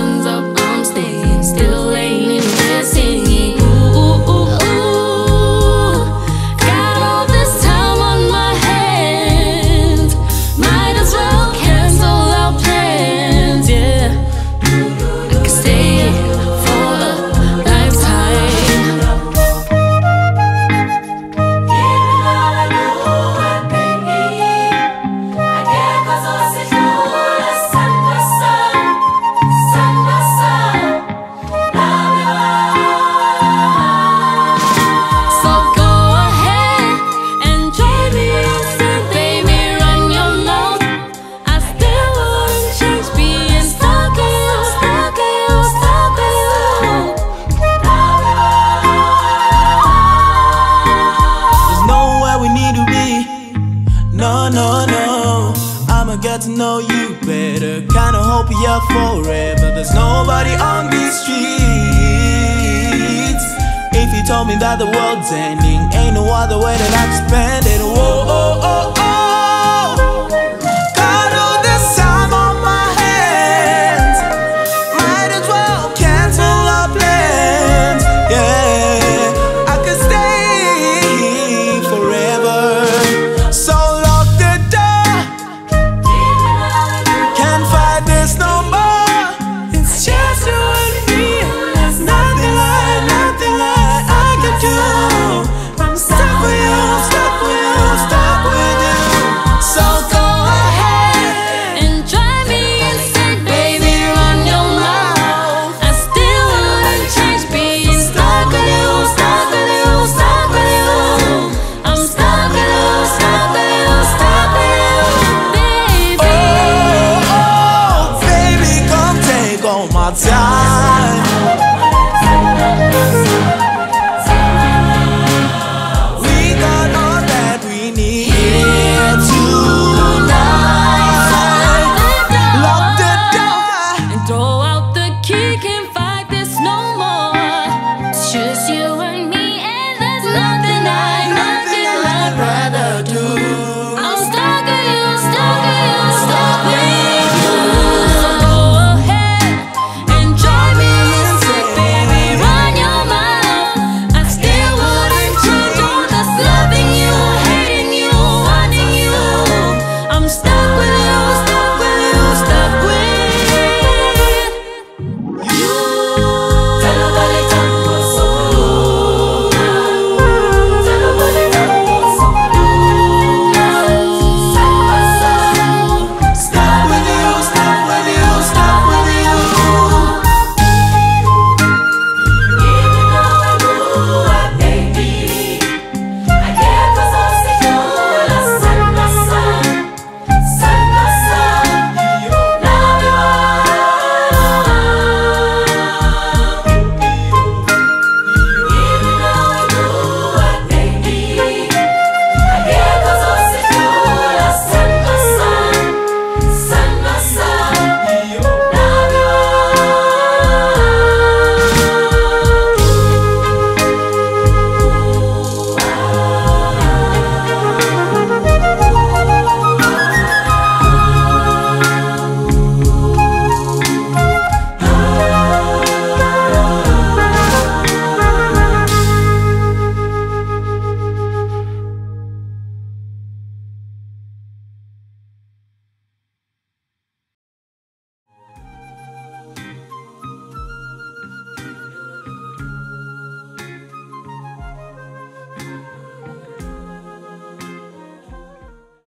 hands up, I'm staying. Still laying in bed singing. Ooh, ooh, ooh, ooh. Got all this time on my hands. Might as well cancel our plans, yeah. I could stay here for a lifetime. So go ahead and join me inside, baby, run your mouth. I still wouldn't change being stuck with you, stuck with you, stuck with you. There's nowhere we need to be. No, no, no. I'ma get to know you better. Kinda hope you're forever. There's nobody on these streets. If you told me that the world's ending, ain't no other way that I could spend it. Whoa, oh, oh, oh. Got all this time on my hands. Might as well cancel our plans. Yeah, I could stay forever. So lock the door. Can't fight this no more. It's just you and me. There's nothing I can do. I'm stuck with you, stuck with you, stuck with you. So go ahead. And drive me insane, baby, run your mouth. I still wouldn't change being stuck with you, stuck with you, stuck with you. I'm stuck with you, stuck with you, stuck with you, baby. Oh, baby, come take all my time.